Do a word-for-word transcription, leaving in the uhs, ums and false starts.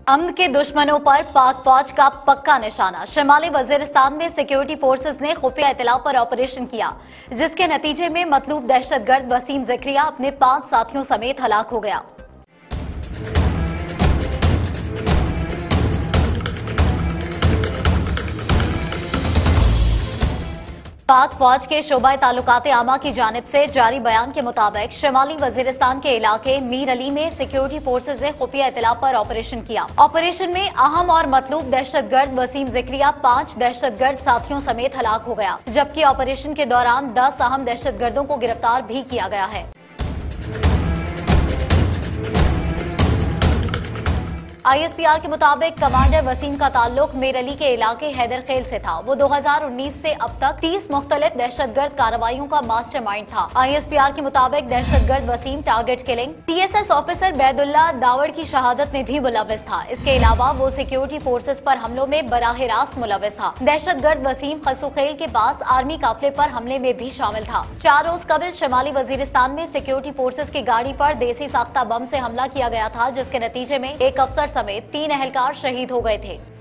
अमन के दुश्मनों पर पाक फौज का पक्का निशाना। शिमाली वजीरिस्तान में सिक्योरिटी फोर्सेस ने खुफिया इत्तला पर ऑपरेशन किया, जिसके नतीजे में मतलूब दहशतगर्द वसीम ज़करिया अपने पांच साथियों समेत हलाक हो गया। पाक फौज के शोबा ताल्लुकात आमा की जानिब से जारी बयान के मुताबिक शिमाली वजीरिस्तान के इलाके मीर अली में सिक्योरिटी फोर्सेज ने खुफिया इत्तला पर ऑपरेशन किया। ऑपरेशन में अहम और मतलूब दहशतगर्द वसीम ज़करिया पांच दहशतगर्द साथियों समेत हलाक हो गया, जबकि ऑपरेशन के दौरान दस अहम दहशतगर्दों को गिरफ्तार भी किया गया है। आई एस पी आर के मुताबिक कमांडर वसीम का ताल्लुक मीर अली के इलाके हैदर खेल से था। वो दो हजार उन्नीस से अब तक तीस मुख्तलिफ दहशतगर्द कार्रवाइयों का मास्टरमाइंड था। आई एस पी आर के मुताबिक दहशतगर्द Wasim target killing, T S S officer Baidulla दावड़ की शहादत में भी मुलविस था। इसके अलावा वो सिक्योरिटी फोर्सेज पर हमलों में बराह रास्त मुलविस था। दहशतगर्द वसीम खसूखेल के पास आर्मी काफिले पर हमले में भी शामिल था। चार रोज कबल शिमाली वजीरिस्तान में सिक्योरिटी फोर्सेज की गाड़ी पर देसी साख्ता बम से हमला किया गया था, जिसके नतीजे में एक अफसर समेत तीन अहलकार शहीद हो गए थे।